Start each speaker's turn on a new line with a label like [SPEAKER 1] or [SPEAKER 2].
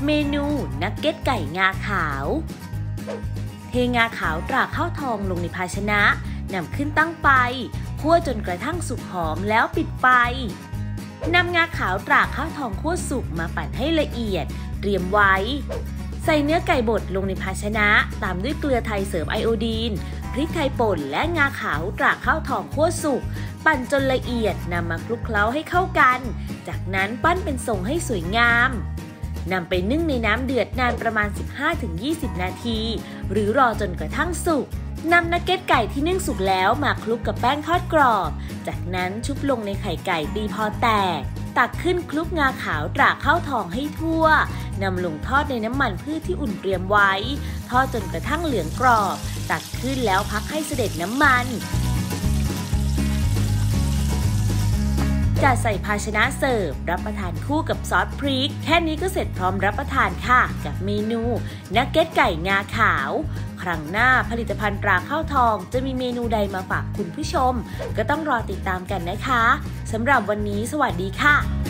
[SPEAKER 1] เมนูนักเก็ตไก่งาขาวเทงาขาวตราข้าวทองลงในภาชนะนำขึ้นตั้งไฟคั่วจนกระทั่งสุกหอมแล้วปิดไฟนำงาขาวตราข้าวทองคั่วสุกมาปั่นให้ละเอียดเตรียมไว้ใส่เนื้อไก่บดลงในภาชนะตามด้วยเกลือไทยเสริมไอโอดีนพริกไทยป่นและงาขาวตราข้าวทองคั่วสุกปั่นจนละเอียดนำมาคลุกเคล้าให้เข้ากันจากนั้นปั้นเป็นทรงให้สวยงามนำไปนึ่งในน้ำเดือดนานประมาณ 15-20 นาทีหรือรอจนกระทั่งสุกนำนักเก็ตไก่ที่นึ่งสุกแล้วมาคลุกกับแป้งทอดกรอบจากนั้นชุบลงในไข่ไก่ตีพอแตกตักขึ้นคลุกงาขาวตราข้าวทองให้ทั่วนำลงทอดในน้ำมันพืชที่อุ่นเตรียมไว้ทอดจนกระทั่งเหลืองกรอบตักขึ้นแล้วพักให้เสด็จน้ำมันจัดใส่ภาชนะเสิร์ฟรับประทานคู่กับซอสพริกแค่นี้ก็เสร็จพร้อมรับประทานค่ะกับเมนูนักเก็ตไก่งาขาวครั้งหน้าผลิตภัณฑ์ตราข้าวทองจะมีเมนูใดมาฝากคุณผู้ชมก็ต้องรอติดตามกันนะคะสำหรับวันนี้สวัสดีค่ะ